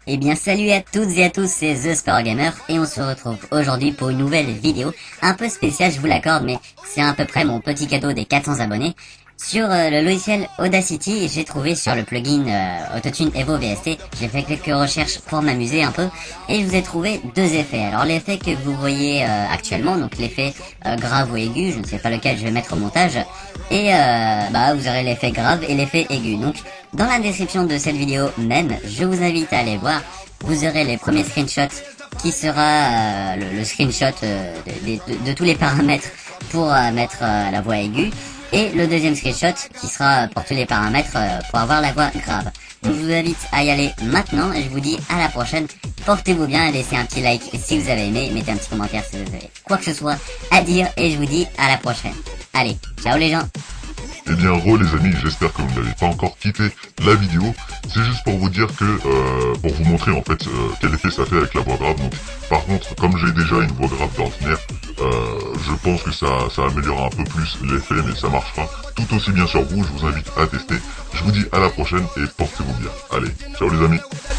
Eh bien salut à toutes et à tous, c'est The Sport Gamer et on se retrouve aujourd'hui pour une nouvelle vidéo un peu spéciale, je vous l'accorde, mais c'est à peu près mon petit cadeau des 400 abonnés. Sur le logiciel Audacity, j'ai trouvé sur le plugin Autotune Evo VST, j'ai fait quelques recherches pour m'amuser un peu et je vous ai trouvé deux effets. Alors l'effet que vous voyez actuellement, donc l'effet grave ou aigu, je ne sais pas lequel je vais mettre au montage, et vous aurez l'effet grave et l'effet aigu. Donc dans la description de cette vidéo même, je vous invite à aller voir. Vous aurez les premiers screenshots qui sera le screenshot de tous les paramètres pour mettre la voix aiguë. Et le deuxième screenshot qui sera pour tous les paramètres pour avoir la voix grave. Donc je vous invite à y aller maintenant et je vous dis à la prochaine. Portez-vous bien et laissez un petit like si vous avez aimé. Mettez un petit commentaire si vous avez quoi que ce soit à dire et je vous dis à la prochaine. Allez, ciao les gens. Eh bien, les amis, j'espère que vous n'avez pas encore quitté la vidéo. C'est juste pour vous dire que, pour vous montrer en fait quel effet ça fait avec la voix grave. Donc, par contre, comme j'ai déjà une voix grave d'ordinaire, je pense que ça améliore un peu plus l'effet, mais ça marchera tout aussi bien sur vous. Je vous invite à tester. Je vous dis à la prochaine et portez-vous bien. Allez, ciao les amis.